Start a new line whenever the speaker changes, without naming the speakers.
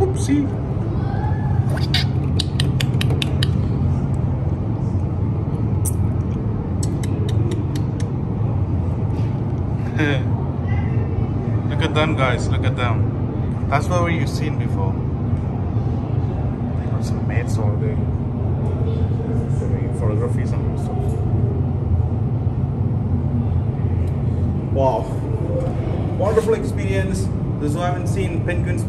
Oopsie. Look at them, guys. Look at them. That's what you've seen before. They got some mates all day. They're doing photographies and stuff. Wow. Wonderful experience. This is why I haven't seen penguins